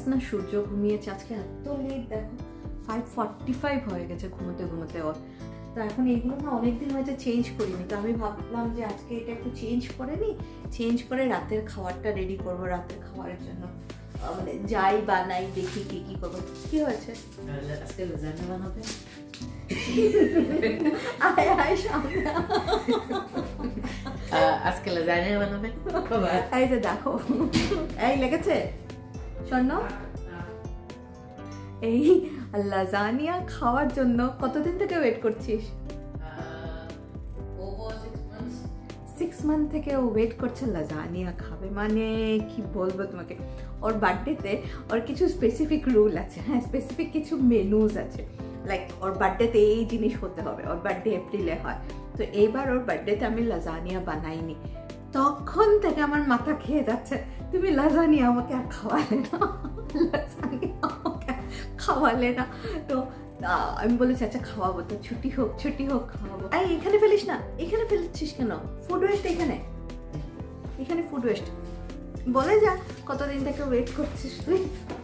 না সূর্য ঘুমিয়েছে আজকে এত লেট, দেখো 5:45 হয়ে গেছে ঘুমোতে ঘুমোতে ওর। তো এখন এইগুলো না অনেকদিন হয়েছে চেঞ্জ করিনি, তো আমি ভাবলাম যে আজকে এটা একটু চেঞ্জ করে নিই, চেঞ্জ করে রাতের খাবারটা রেডি করবো। রাতের খাবারের জন্য মানে যাই বানাই দেখি কি কি করবো। কি হয়েছে আজকে লাজানিয়া বানাবে? আজকে লাজানিয়া বানাবে? এই যে দেখো, এই লেগেছে শোনো, এই লাজানিয়া খাওয়ার জন্য কতদিন থেকে ওয়েট করছিস? 6 মান্থ থেকে ও ওয়েট করছে লাজানিয়া খাবে। মানে কি বলবো তোমাকে, ওর বার্থডেতে ওর কিছু স্পেসিফিক রুল আছে, হ্যাঁ স্পেসিফিক কিছু মেনুজ আছে, লাইক ওর বার্থডেতে এই জিনিস হতে হবে। ওর বার্থডে এপ্রিলে হয়, তো এইবার ওর বার্থডেতে আমি লাজানিয়া বানাইনি, তখন থেকে আমার মাথা খেয়ে যাচ্ছে তুমি লাজানিয়া আমাকে আর খাওয়ালে না, লাজানিয়া আমাকে খাওয়ালে না। তো আমি বলেছি আচ্ছা খাওয়াবো, তো ছুটি হোক খাওয়াবো। এই এখানে ফেলিস না, এখানে ফেলছিস কেন? ফুড ওয়েস্ট এখানে, এখানে ফুড ওয়েস্ট। বলে যা কতদিন থেকে ওয়েট করছিস তুই।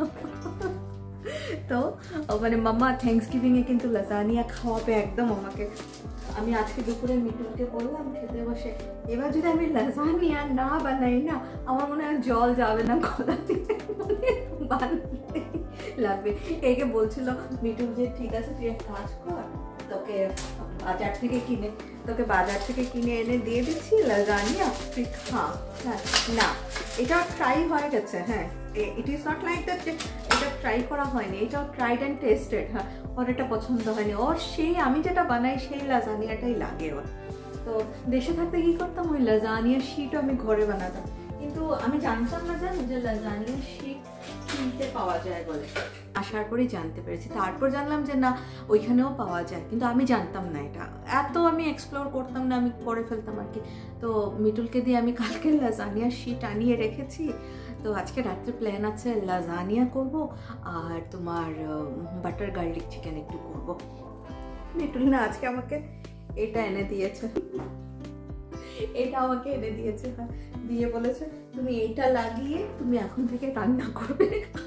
তো মানে মাম্মা থ্যাঙ্কসগিভিং এ কিন্তু লাজানিয়া খাওয়াবে একদম আমাকে। আমি আজকে দুপুরে মিটুলকে বললাম খেতে বসে, এবার যদি আমি লাজানিয়া না বানাই না, আমার মনে হয় জল যাবে না গলা থেকে, বানাতে লাগবে। একে বলছিল মিটুল যে ঠিক আছে তুই এক কাজ কর, তোকে বাজার থেকে কিনে এনে দিয়ে দিচ্ছি লাজানিয়া, তুই খা। হ্যাঁ না, এটা ট্রাই হয়ে গেছে, হ্যাঁ it is not like that যে এটা ট্রাই করা হয়নি, এটাও ট্রাইড অ্যান্ড টেস্টেড। হ্যাঁ ওর এটা পছন্দ হয়নি, ওর সেই আমি যেটা বানাই সেই লাজানিয়াটাই লাগে ওর। তো দেশে থাকতে কি করতাম, ওই লাজানিয়ার শিটও আমি ঘরে বানাতাম, কিন্তু আমি জানতাম না জানো যে লাজানিয়ার শিট কিনতে পাওয়া যায় বলে। আসার পরেই জানতে পেরেছি, তারপর জানলাম যে না ওইখানেও পাওয়া যায়, কিন্তু আমি জানতাম না এটা, এত আমি এক্সপ্লোর করতাম না, আমি করে ফেলতাম আর কি। তো মিটুলকে দিয়ে আমি কালকে লাজানিয়ার শিট আনিয়ে রেখেছি। তো আজকে রাত্রে প্ল্যান আছে লাজানিয়া করব আর তোমার বাটার গার্লিক চিকেন একটু করব। মিটুল না আজকে আমাকে এটা এনে দিয়েছে, এটা আমাকে এনে দিয়েছে, হ্যাঁ দিয়ে বলেছে তুমি এইটা লাগিয়ে তুমি এখন থেকে রান্না করবে।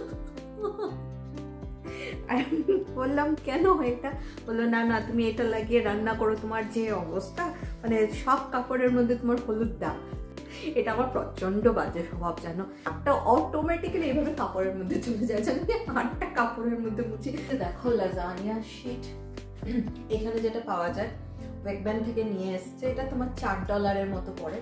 বললাম কেন এটা? বললো না না তুমি এটা লাগিয়ে রান্না করো, তোমার যে অবস্থা মানে সব কাপড়ের মধ্যে তোমার হলুদ দাগ। এটা আমার প্রচন্ড বাজে স্বভাব জানো, একটা অটোমেটিক্যালি এইভাবে কাপড়ের মধ্যে চলে যায়, জানো আটটা কাপড়ের মধ্যে মুছি। দেখো লাজানিয়া শিট এখানে যেটা পাওয়া যায় ওয়েকব্যান্ড থেকে নিয়ে এসছে, এটা তোমার $4 মতো পড়ে।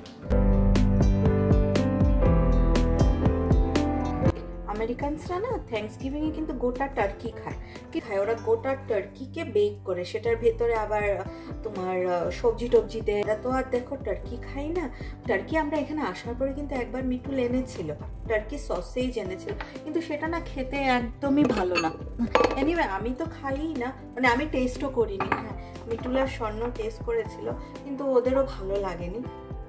আমেরিকানসরা না থ্যাঙ্কসগিভিং এ কিন্তু গোটা টার্কি খায়, কি খায় ওরা গোটা টার্কিকে বেক করে, সেটার ভেতরে আবার তোমার সবজি টবজি দেয়। এরা তো আর দেখো টার্কি খাই না। টার্কি আমরা এখানে আসার পরে কিন্তু একবার মিটুল এনেছিল, টার্কি সসেজ এনেছিল, কিন্তু সেটা না খেতে একদমই ভালো না। এনিওয়ে আমি তো খাইই না, মানে আমি টেস্টও করিনি। হ্যাঁ মিটুল আর স্বর্ণ টেস্ট করেছিল, কিন্তু ওদেরও ভালো লাগেনি।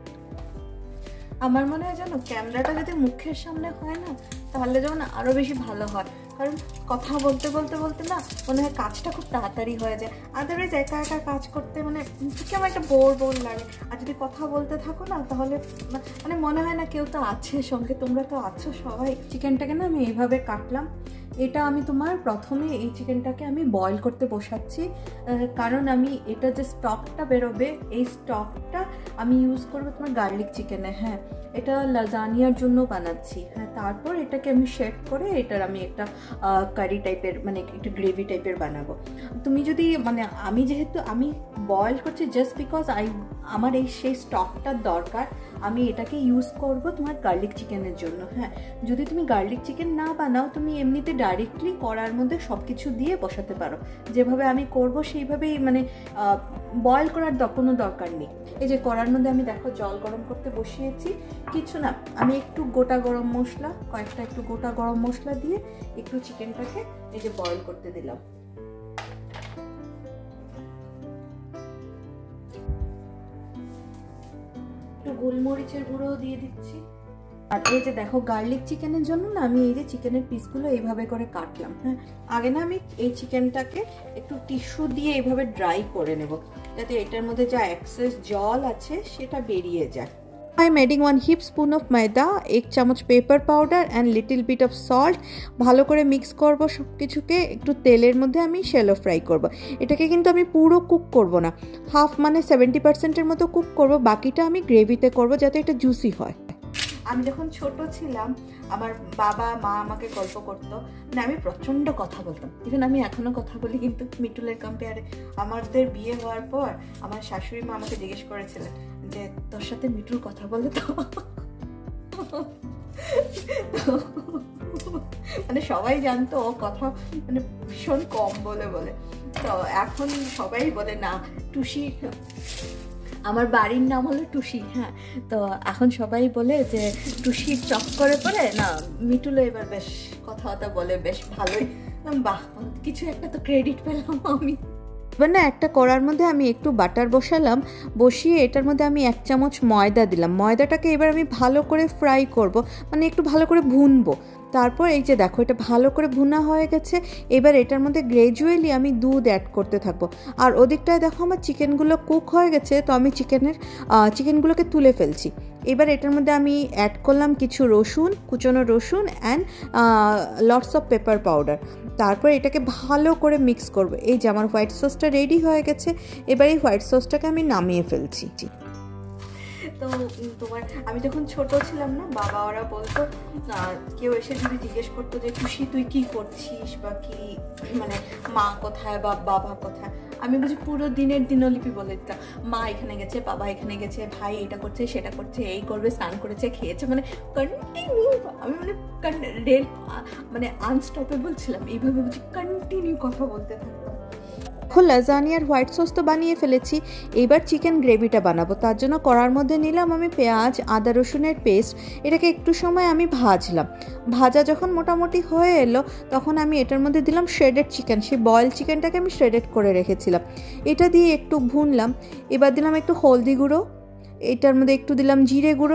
আমার মনে হয় জানো ক্যামেরাটা যদি মুখের সামনে হয় না তাহলে যেমন আরো বেশি ভালো হয়, কারণ কথা বলতে বলতে বলতে না মনে হয় কাজটা খুব তাড়াতাড়ি হয়ে যায়। আদারওয়াইজ একা একা কাজ করতে মানে কেমন একটা বোর লাগে, আর যদি কথা বলতে থাকো না তাহলে মানে মনে হয় না কেউ তো আছে সঙ্গে, তোমরা তো আছো সবাই। চিকেনটাকে না আমি এইভাবে কাটলাম। এটা আমি তোমার প্রথমে এই চিকেনটাকে আমি বয়েল করতে বসাচ্ছি, কারণ আমি এটা যে স্টকটা বেরোবে এই স্টকটা আমি ইউজ করবো তোমার গার্লিক চিকেনে। হ্যাঁ এটা লাজানিয়ার জন্য বানাচ্ছি। হ্যাঁ তারপর এটাকে আমি শেপ করে এটার আমি একটা কারি টাইপের মানে একটু গ্রেভি টাইপের বানাবো। তুমি যদি মানে আমি যেহেতু আমি বয়েল করছি জাস্ট বিকজ আমার এই সেই স্টকটার দরকার, আমি এটাকে ইউজ করব তোমার গার্লিক চিকেনের জন্য। হ্যাঁ যদি তুমি গার্লিক চিকেন না বানাও তুমি এমনিতে ডাইরেক্টলি কড়ার মধ্যে সব কিছু দিয়ে বসাতে পারো, যেভাবে আমি করব সেইভাবেই, মানে বয়েল করার কোনো দরকার নেই। এই যে কড়ার মধ্যে আমি দেখো জল গরম করতে বসিয়েছি, কিছু না আমি একটু গোটা গরম মশলা একটু গোটা গরম মশলা দিয়ে একটু চিকেনটাকে এই যে বয়েল করতে দিলাম। একটু গোলমরিচের গুঁড়ো দিয়ে দিচ্ছি। আর এই যে দেখো গার্লিক চিকেনের জন্য না আমি এই যে চিকেনের পিসগুলো এইভাবে করে কাটলাম। হ্যাঁ আগে না আমি এই চিকেনটাকে একটু টিস্যু দিয়ে এইভাবে ড্রাই করে নেব, যাতে এটার মধ্যে যা এক্সেস জল আছে সেটা বেরিয়ে যায়। I am adding 1 heap spoon of maida, 1 চামচ pepper powder and little bit of salt. ভালো করে মিক্স করব সব কিছুকে। একটু তেলের মধ্যে আমি শ্যালো ফ্রাই করব। এটাকে কিন্তু আমি পুরো কুক করব না, হাফ মানে 70%-এর মতো কুক করব, বাকিটা আমি গ্রেভিতে করব যাতে এটা জুসি হয়। আমি যখন ছোট ছিলাম আমার বাবা মা আমাকে গল্প করতো, মানে আমি প্রচণ্ড কথা বলতাম, ইভেন আমি এখনও কথা বলি, কিন্তু মিটুলের কম্পেয়ারে। আমাদের বিয়ে হওয়ার পর আমার শাশুড়ি মা আমাকে জিজ্ঞেস করেছিলেন যে তোর সাথে মিটুল কথা বলে তো, মানে সবাই জানতো ও কথা মানে ভীষণ কম বলে। তো এখন সবাই বলে না টুসি, আমার বাড়ির নাম হলো টুসি। হ্যাঁ, তো এখন সবাই বলে যে টুসির চক্করে পড়ে না মিটুলো এবার বেশ কথাবার্তা বলে, বেশ ভালোই। বাহ, কিছু একটা তো ক্রেডিট পেলাম আমি। এবার না একটা কড়ার মধ্যে আমি একটু বাটার বসালাম, বসিয়ে এটার মধ্যে আমি 1 চামচ ময়দা দিলাম। ময়দাটাকে এবার আমি ভালো করে ফ্রাই করব, মানে একটু ভালো করে ভুনবো। তারপর এই যে দেখো এটা ভালো করে ভুনা হয়ে গেছে। এবার এটার মধ্যে গ্র্যাজুয়ালি আমি দুধ অ্যাড করতে থাকবো। আর ওদিকটায় দেখো আমার চিকেনগুলো কুক হয়ে গেছে, তো আমি চিকেনগুলোকে তুলে ফেলছি। এবার এটার মধ্যে আমি অ্যাড করলাম কিছু রসুন, কুচনো রসুন and lots of pepper powder. তারপর এটাকে ভালো করে মিক্স করবো। এই যে আমার হোয়াইট সসটা রেডি হয়ে গেছে। এবার এই হোয়াইট সসটাকে আমি নামিয়ে ফেলছি। তো আমি যখন ছোট ছিলাম না, বাবা ওরা বলতো, কেউ এসে যদি জিজ্ঞেস করতো যে খুশি তুই কি করছিস বা কি, মানে মা কোথায় বা বাবা কোথায়, আমি বুঝি পুরো দিনের দিনলিপি বলে দিতাম। মা এখানে গেছে, বাবা এখানে গেছে, ভাই এটা করছে সেটা করছে, এই করবে, স্নান করেছে, খেয়েছে, মানে কন্টিনিউ। আমি মানে আনস্টপেবল ছিলাম, এইভাবে বুঝি কন্টিনিউ কথা বলতে থাকতাম। এখন লাজানিয়ার হোয়াইট সস তো বানিয়ে ফেলেছি, এবার চিকেন গ্রেভিটা বানাবো। তার জন্য কড়ার মধ্যে নিলাম আমি পেঁয়াজ, আদা রসুনের পেস্ট। এটাকে একটু সময় আমি ভাজলাম। ভাজা যখন মোটামুটি হয়ে এলো তখন আমি এটার মধ্যে দিলাম শ্রেডেড চিকেন। সেই বয়েল চিকেনটাকে আমি শ্রেডেড করে রেখেছিলাম, এটা দিয়ে একটু ভুনলাম। এবার দিলাম একটু হলদি গুঁড়ো, এটার মধ্যে একটু দিলাম জিরে গুঁড়ো,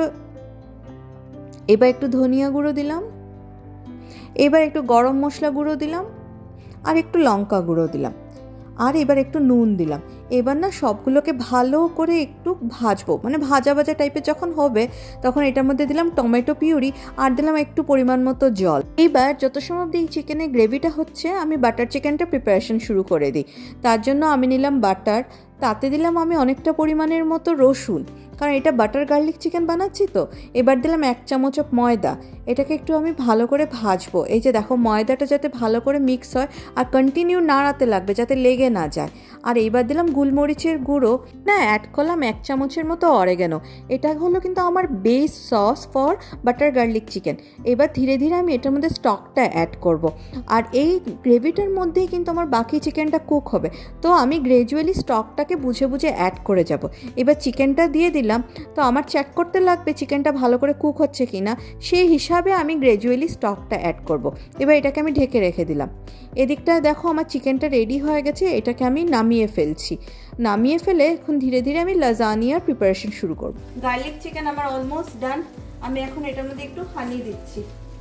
এবার একটু ধনিয়া গুঁড়ো দিলাম, এবার একটু গরম মশলা গুঁড়ো দিলাম, আর একটু লঙ্কা গুঁড়ো দিলাম, আর এবার একটু নুন দিলাম। এবার না সবগুলোকে ভালো করে একটু ভাজবো, মানে ভাজা ভাজা টাইপের যখন হবে তখন এটার মধ্যে দিলাম টমেটো পিউরি আর দিলাম একটু পরিমাণ মতো জল। এবার যত সময় অবধি এই চিকেনের গ্রেভিটা হচ্ছে আমি বাটার চিকেনটা প্রিপারেশন শুরু করে দিই। তার জন্য আমি নিলাম বাটার, তাতে দিলাম আমি অনেকটা পরিমাণের মতো রসুন, কারণ এটা বাটার গার্লিক চিকেন বানাচ্ছি তো। এবার দিলাম 1 চামচ অফ ময়দা, এটাকে একটু আমি ভালো করে ভাজবো। এই যে দেখো ময়দাটা যাতে ভালো করে মিক্স হয় আর কন্টিনিউ নাড়াতে লাগবে যাতে লেগে না যায়। আর এইবার দিলাম গোলমরিচের গুঁড়ো, না অ্যাড করলাম 1 চামচের মতো অরেগানো। এটা হলো কিন্তু আমার base sauce for butter garlic chicken. এবার ধীরে ধীরে আমি এটার মধ্যে স্টকটা অ্যাড করব। আর এই গ্রেভিটার মধ্যেই কিন্তু আমার বাকি চিকেনটা কুক হবে, তো আমি গ্র্যাজুয়ালি স্টকটাকে বুঝে বুঝে অ্যাড করে যাব। এবার চিকেনটা দিয়ে দিলাম, তো আমার চেক করতে লাগবে চিকেনটা ভালো করে কুক হচ্ছে কি না, সেই হিসাবে আমি গ্র্যাজুয়ালি স্টকটা অ্যাড করব। এবার এটাকে আমি ঢেকে রেখে দিলাম। এদিকটায় দেখো আমার চিকেনটা রেডি হয়ে গেছে, এটাকে আমি নামিয়ে ফেলছি। নামিয়ে ফেলে এখন ধীরে ধীরে আমি লাজানিয়ার প্রিপারেশন শুরু করব। গার্লিক চিকেন আমার অলমোস্ট ডান। আমি এখন এটার মধ্যে একটু হানি দিচ্ছি,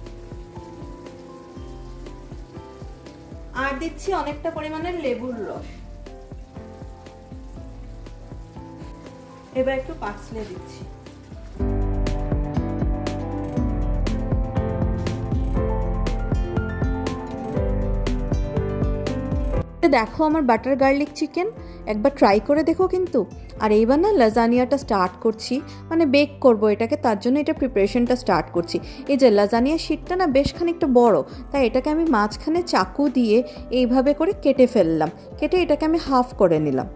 আর দিচ্ছি অনেকটা পরিমাণের লেবুর রস। এবার একটু পার্সলে দিচ্ছি। দেখো আমার বাটার গার্লিক চিকেন, একবার ট্রাই করে দেখো কিন্তু। আর এইবার না লাজানিয়াটা স্টার্ট করছি, মানে বেক করব এটাকে, তার জন্য এটা প্রিপারেশনটা স্টার্ট করছি। এই যে লাজানিয়া শিটটা না বেশ খানিকটা বড়, তাই এটাকে আমি মাঝখানে চাকু দিয়ে এইভাবে করে কেটে ফেললাম। কেটে এটাকে আমি হাফ করে নিলাম।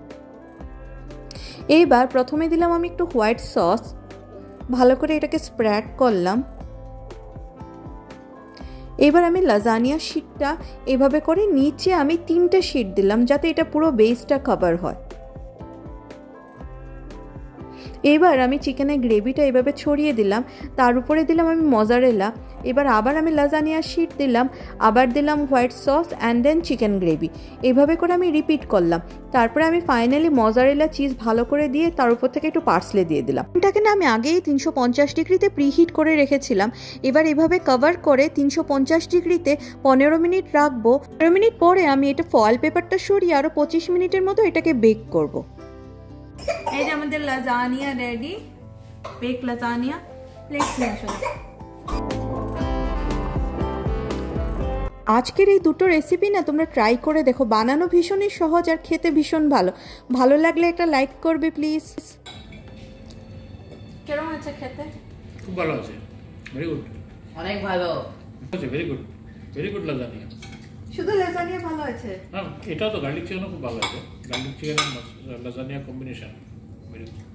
এইবার প্রথমে দিলাম আমি একটু হোয়াইট সস, ভালো করে এটাকে স্প্রেড করলাম। এবার আমি লাজানিয়া শিটটা এভাবে করে নিচে আমি 3টে শিট দিলাম যাতে এটা পুরো বেসটা কভার হয়। এবার আমি চিকেনের গ্রেভিটা এভাবে ছড়িয়ে দিলাম, তার উপরে দিলাম আমি মজারেলা। এবার আবার আমি লাজানিয়া শিট দিলাম, আবার দিলাম white sauce and then chicken gravy. এইভাবে করে আমি রিপিট করলাম। তারপরে আমি ফাইনালি মজারেলা চিজ ভালো করে দিয়ে তার উপর থেকে একটু পার্সলে দিয়ে দিলাম। এটাকে না আমি আগেই 350 ডিগ্রিতে প্রিহিট করে রেখেছিলাম। এবার এভাবে কভার করে 350 ডিগ্রিতে 15 মিনিট রাখবো। 15 মিনিট পরে আমি এটা ফয়েল পেপারটা সরিয়ে আরও 25 মিনিটের মতো এটাকে বেক করব। এই যে আমাদের lasagna ready. Bake lasagna plate নিয়ে আসো। আজকের এই দুটো রেসিপি না তোমরা ট্রাই করে দেখো, বানানো ভীষণই সহজ আর খেতে ভীষণ ভালো। ভালো লাগলে একটা লাইক করবে প্লিজ। কেমন আছে খেতে? খুব ভালো আছে, ভেরি গুড, অনেক ভালো আছে, ভেরি গুড লাজানিয়া। শুধু লাজানিয়া ভালো আছে? হ্যাঁ, এটাও তো গার্লিক চিকেনও খুব ভালো আছে, গার্লিক চিকেন আর লাজানিয়া কম্বিনেশন ভেরি গুড।